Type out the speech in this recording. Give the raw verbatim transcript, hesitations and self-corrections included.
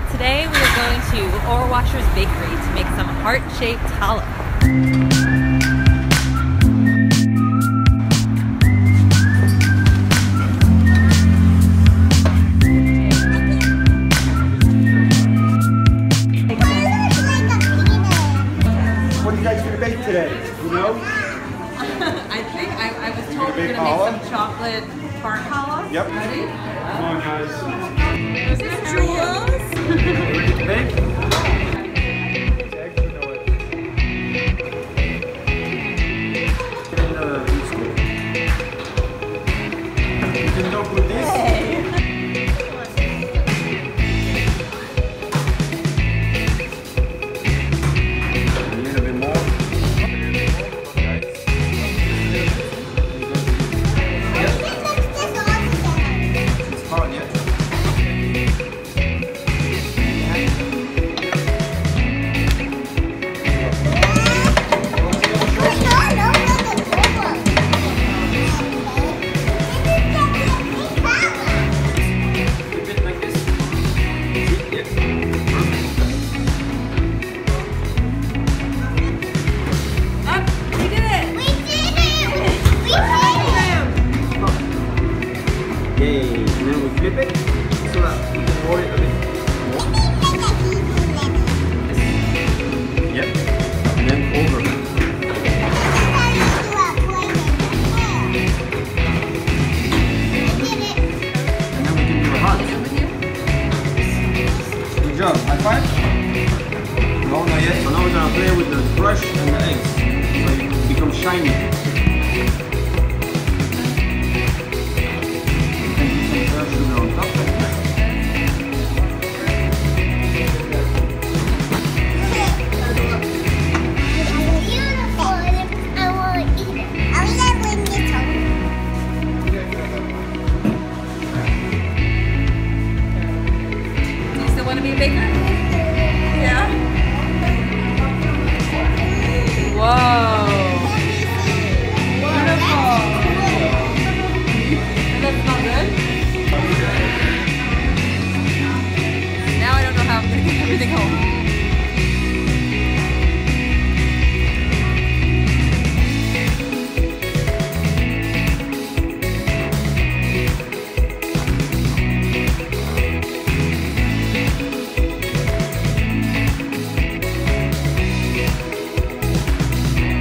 Today we are going to Orwashers Bakery to make some heart-shaped challah. What are you guys going to bake today? You know? I think I, I was told we're going to make some chocolate tart challah. Yep. Ready? Come on, guys. Is this Jules? Ready to bake? You can go with this. Hey. A little bit more. It's hard, yeah? Yay, and then we flip it so that we can roll it a bit more. Yep, and then over. And then we can do a heart. Good job, high five? No, not yet. So now we're gonna play with the brush and the eggs so it becomes shiny. Want to be a baker? Yeah. Whoa.